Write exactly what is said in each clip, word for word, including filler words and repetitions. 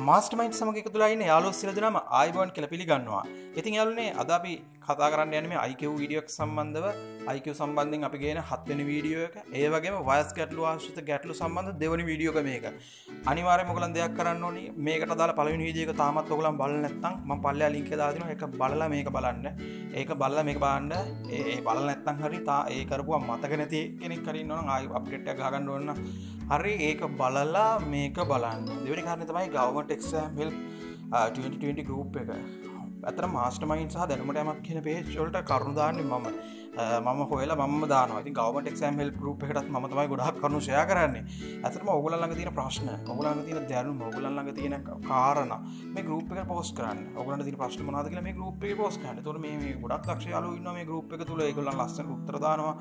මාස්ටර්මයින්ඩ් සමග එකතු වෙලා ඉන්න යාළුවෝ සියලු දෙනාම ආයිබෝන් කියලා පිළිගන්නවා. ඉතින් යාළුවනේ අද අපි කතා කරන්න යන්නේ මේ I Q වීඩියෝ එක සම්බන්ධව I Q සම්බන්ධයෙන් අපි ගේන හත් වෙනි වීඩියෝ එක. ඒ වගේම වයස් ගැටලු ආශ්‍රිත ගැටලු සම්බන්ධ දෙවෙනි වීඩියෝ එක මේක. අනිවාර්යයෙන්ම ඔයගලන් දෙයක් කරන්න ඕනි. මේකට අදාළ පළවෙනි වීඩියෝ එක තාමත් ඔයගලන් බලලා නැත්නම් මම පල්ලෙහා ලින්ක් එක දාලා දෙනවා. ඒක බලලා මේක බලන්න. ඒක බලලා මේක බලන්න. ඒ ඒ බලලා නැත්නම් හරි තා ඒ කරපුවා මතක නැති කෙනෙක් හරි ඉන්නවනම් ආයි අප්ඩේට් එකක් ගහගන්න ඕන නම් හරි ඒක බලලා මේක බලන්න. දෙවෙනි කාරණේ තමයි government exam help twenty twenty group එක. අතර මාස්ටර්මයින්ඩ් සහ දැනුමට යමක් කියන page වලට කරුණු දාන්නේ මම. මම හොයලා මමම දානවා. ඉතින් government exam help group එකටත් මම තමයි ගොඩාක් කරුණු share කරන්නේ. ඇත්තටම ඕගොල්ලන් ළඟ තියෙන ප්‍රශ්න, ඕගොල්ලන් ළඟ තියෙන දැනුම, ඕගොල්ලන් ළඟ තියෙන කාරණා මේ group එකට post කරන්න. ඕගොල්ලන්ට තියෙන ප්‍රශ්න මොනවද කියලා මේ group එකේ post කරන්න. ඒතකොට මේ මේ ගොඩක් දක්ෂ යාළුවෝ ඉන්නවා මේ group එක තුල. ඒගොල්ලන් ලස්සන උත්තර දානවා.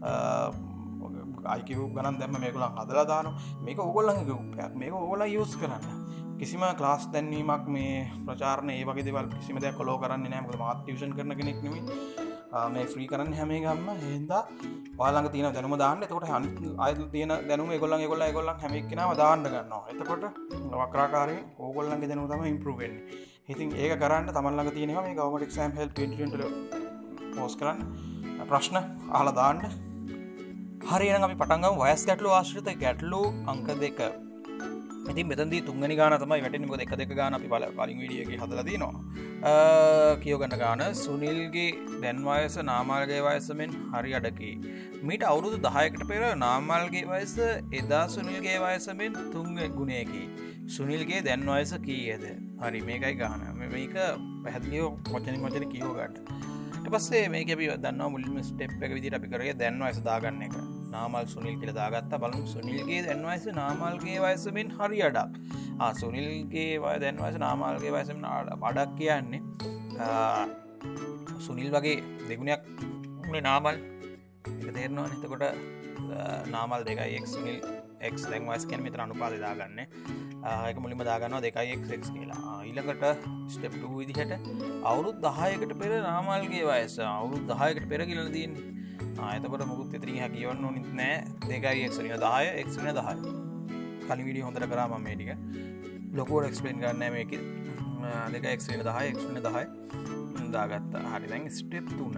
I Q ගණන් දැම්ම මේගොල්ලන් හදලා දානවා. මේක ඕගොල්ලන්ගේ group එකක්. මේක ඕගොල්ලන් use කරන්න. කිසිම ක්ලාස් දැන්වීමක් මේ ප්‍රචාරණ ඒ වගේ දේවල් කිසිම දෙයක් ෆලෝ කරන්නේ නැහැ. මොකද මාත් ටියුෂන් කරන කෙනෙක් නෙමෙයි. මේ ෆ්‍රී කරන්නේ හැම එකක්ම. එහෙනම් ඔයාලා ළඟ තියෙන දැනුම දාන්න. එතකොට අනිත් අය තියෙන දැනුම ඒගොල්ලන් ඒගොල්ලන් ඒගොල්ලන් හැම එක්කෙනාම දාන්න ගන්නවා. එතකොට වක්‍රාකාරයෙන් ඕගොල්ලන්ගේ දැනුම තමයි ඉම්ප්‍රූව් වෙන්නේ. ඉතින් ඒක කරන්න තමන් ළඟ තියෙන ඒවා මේ government exam help twenty twenty post කරන්න. ප්‍රශ්න අහලා දාන්න. හරි එහෙනම් අපි පටන් ගමු. වයස් ගැටලු ආශ්‍රිත ගැටලු අංක දෙක. ඉතින් මෙතනදී තුන්වෙනි ගාන තමයි වැටෙන්නේ. මොකද එක දෙක ගාන අපි කලින් වීඩියෝ එකේ හදලා දිනවා. කියෝ ගන්න ගාන සුනිල්ගේ දැන් වයස නාමල්ගේ වයස මෙන් හරි අඩකි. මීට අවුරුදු දහයකට පෙර නාමල්ගේ වයස එදා සුනිල්ගේ වයස මෙන් තුන් ගුණයකි. සුනිල්ගේ දැන් වයස කීයද? හරි මේකයි ගාන. මේක පැහැදිලිව වචනින් වචන කියව ගන්න. ඊට පස්සේ මේක අපි දන්නවා මුලින්ම ස්ටෙප් එක විදිහට අපි කරේ දැන් වයස දාගන්න එක. නාමල් සුනිල් කියලා දාගත්තා. බලමු සුනිල්ගේ දැන් වයස නාමල්ගේ වයස මෙන් හරි අඩක්. ආ සුනිල්ගේ වයස දැන් වයස නාමල්ගේ වයස මෙන් අඩක් කියන්නේ සුනිල් වගේ දෙගුණයක් උනේ නාමල්. ඒක තේරෙනවනේ. එතකොට නාමල් දෙකයි x සුනිල් x දැන් වයස කියන්නේ මෙතන අනුපාතය දාගන්නේ. ඒක මුලින්ම දාගන්නවා දෙකයි x x කියලා. ඊළඟට ස්ටෙප් two විදිහට අවුරුදු දහයකට පෙර නාමල්ගේ වයස අවුරුදු දහයකට පෙර කියලා තියෙන්නේ. ආ එතකොට මොකුත් ඉතින් එහා කියවන්න ඕනෙත් නෑ. දෙකයි x වෙන දහය x වෙන දහය. කලින් වීඩියෝ හොඳට කරා මම මේ ටික. ලොකුවට එක්ස්ප්ලেইন කරන්න නෑ මේකේ. දෙකයි x වෙන දහය x වෙන දහය දාගත්තා. හරි දැන් ස්ටෙප් තුන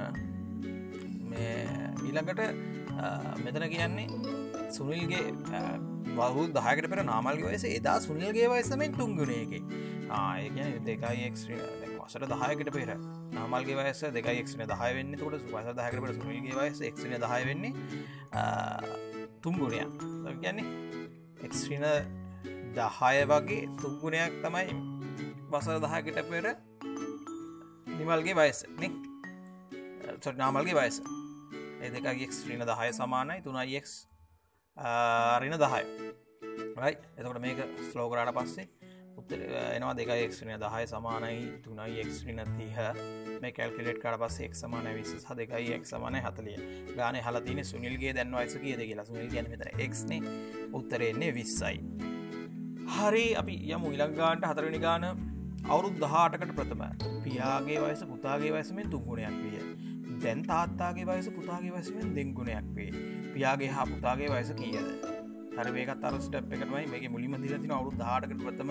මේ ඊළඟට මෙතන කියන්නේ සුනිල්ගේ අවුරුදු දහයකට පෙර නාමල්ගේ වයස එදා සුනිල්ගේ වයස මෙන් තුන් ගුණයකි. ආ ඒ කියන්නේ දෙකයි x දැන් වසර දහයකට පෙර නාමල්ගේ වයස දෙකයි x වෙන දහය වෙන්නේ. එතකොට වසර දහයකට පෙර සුනිල්ගේ වයස x වෙන දහය වෙන්නේ තුන් ගුණයක්. ඒ කියන්නේ x වෙන දහය වගේ තුන් ගුණයක් තමයි වසර දහයකට පෙර නිමල්ගේ වයස නේ. සෝරි නාමල්ගේ වයස. ඒ දෙකයි x ඍණ දහය සමානයි තුනයි x ඍණ දහය. right. එතකොට මේක ස්ලෝ කරාට පස්සේ උත්තර එනවා දෙකයි x ඍණ දහය සමානයි තුනයි x ඍණ තිහ. මේ කැල්කියුලේට් කරාට පස්සේ x සමානයි විස්ස සහ දෙකයි x සමානයි හතලිය. ගානේ අහලා තියෙන්නේ සුනිල්ගේ දැන් වයස කීයද කියලා. සුනිල් කියන්නේ මෙතන x නේ. උත්තරේ එන්නේ විස්සයි. හරි අපි යමු ඊළඟ ගානට. හතරවෙනි ගාන අවුරුදු දහඅටකට ප්‍රථම පියාගේ වයස පුතාගේ වයස මෙන් තුන් ගුණයක් විය. දැන් තාත්තාගේ වයස පුතාගේ වයස මෙන් දෙක ගුණයක් වේ. පියාගේ හා පුතාගේ වයස කීයද? හරි මේකත් අර ස්ටෙප් එක තමයි. මේකේ මුලින්ම දීලා තියෙනවා අවුරුදු දහඅටකට ප්‍රථම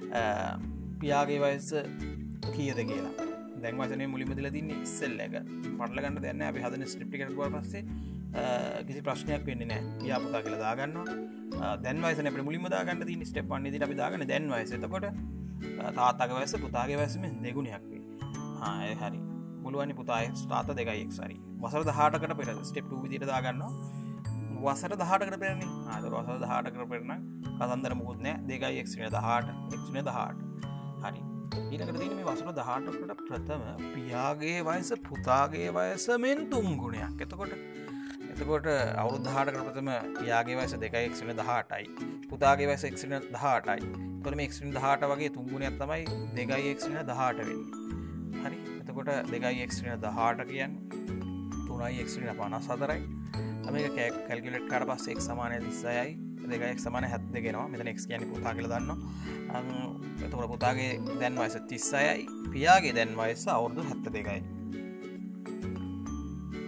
පියාගේ වයස කීයද කියලා. දැන් වචනේ මුලින්ම දීලා තින්නේ ඉස්සෙල් එක. පටල ගන්න දෙයක් නැහැ. අපි හදන ස්ක්‍රිප්ට් එකට ගියාට පස්සේ කිසි ප්‍රශ්නයක් වෙන්නේ නැහැ. පියා පුතා කියලා දාගන්නවා. දැන් වයසනේ අපිට මුලින්ම දාගන්න තියෙන්නේ ස්ටෙප් one විදිහට අපි දාගන්නේ දැන් වයස. එතකොට තාත්තාගේ වයස පුතාගේ වයස මෙන් දෙගුණයක් වේ. ආ ඒ හරි. මුළුවනි පුතාගේ තාත්තා දෙකයි x හරි. වසර දහඅටකට පෙර ස්ටෙප් two විදිහට දාගන්නවා. වසර දහඅටකට පෙරනේ. ආ ඒක වසර දහඅටකට පෙර නම් කතන්දර මොකුත් නෑ. දෙකයි x වෙන දහඅට x වෙන දහඅට. හරි. ඊළඟට තියෙන්නේ මේ වසර දහඅටකට ප්‍රථම පියාගේ වයස පුතාගේ වයස මෙන් තුන් ගුණයක්. එතකොට එතකොට අවුරුදු දහඅටකට ප්‍රථම පියාගේ වයස දෙකයි x වෙන දහඅටයි. පුතාගේ වයස x වෙන දහඅටයි. එතකොට මේ x වෙන දහඅට වගේ තුන් ගුණයක් තමයි දෙකයි x වෙන දහඅට වෙන්නේ. හරි. එතකොට දෙකයි x වෙන දහඅට කියන්නේ තුනයි x වෙන පනස් හතරයි. මේක කැල්කියුලේට් කරලා පස්සේ x සමානයි තිස්සයයි දෙකයි x සමානයි හැත්තෑ දෙක එනවා. මෙතන x කියන්නේ පුතා කියලා දන්නවා. එතකොට පුතාගේ දැන් වයස තිස්සයයි පියාගේ දැන් වයස අවුරුදු හැත්තෑ දෙකයි.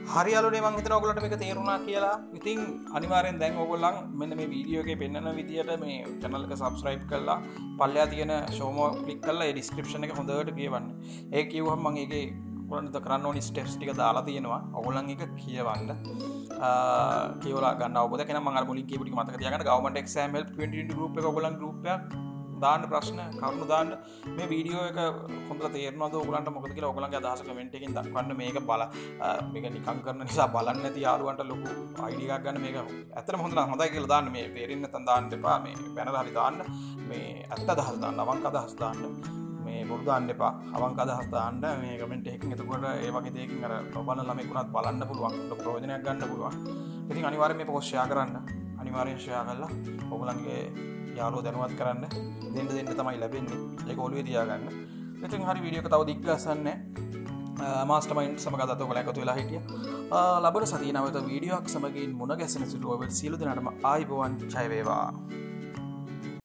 හරි යාළුවනේ මං හිතනවා ඔයගොල්ලන්ට මේක තේරුණා කියලා. ඉතින් අනිවාර්යෙන් දැන් ඔයගොල්ලන් මෙන්න මේ වීඩියෝ එකේ පෙන්නන විදියට මේ channel එක subscribe කරලා පල්ලෙහා තියෙන show more click කරලා ඒ description එක හොඳට කියවන්න. ඒක කියවුවම මම ඒකේ ඔයගොල්ලන්ට කරන්න ඕනි steps ටික දාලා තියෙනවා. ඔයගොල්ලන් ඒක කියවන්න. කියවලා ගන්න අවබෝධ කරගන්න මම අර මුලින් කියපු ටික මතක තියාගන්න. government exam help twenty twenty group එක ඔයගොල්ලන් group එකක් දාන්න ප්‍රශ්න කරුණු දාන්න. මේ වීඩියෝ එක හොඳට තේරෙනවද ඔයගොල්ලන්ට මොකද කියලා ඔයගොල්ලන්ගේ අදහස කමෙන්ට් එකකින් දක්වන්න. මේක බල මේක නිකන් කරන නිසා බලන්න නැති යාළුවන්ට ලොකු අයිඩියා එකක් ගන්න. මේක ඇත්තටම හොඳ නම් හොඳයි කියලා දාන්න. මේ තේරෙන්නේ නැත්නම් දාන්න එපා. මේ බැනලා හරි දාන්න. මේ ඇත්ත අදහස් දාන්න. අවංක අදහස් දාන්න. මේ බොරු දාන්න එපා. අවංක අදහස් දාන්න මේ කමෙන්ට් එකකින්. එතකොට ඒ වගේ දෙයකින් අර නොබලන ළමෙක් උනත් බලන්න පුළුවන්. ලොකු ප්‍රයෝජනයක් ගන්න පුළුවන්. ඉතින් අනිවාර්යෙන් මේ පොස්ට් ෂෙයා කරන්න. අනිවාර්යෙන් ෂෙයා කරලා ඔයගොල්ලන්ගේ යාළුවෝ දැනුවත් කරන්න. දෙන්න දෙන්න තමයි ලැබෙන්නේ. ඒක ඔළුවේ තියාගන්න. ඉතින් හරි වීඩියෝ එක තව දිග් ගස්සන්නේ. මාස්ටර්මයින්ඩ් සමග අද ඔයගොල්ලෝ එකතු වෙලා හිටියා. ලබන සතියේ නැවත වීඩියෝ එකක් සමගින් මුණ ගැසෙන සුළු ඔබ සියලු දෙනාටම ආයිබෝවන් ජය වේවා.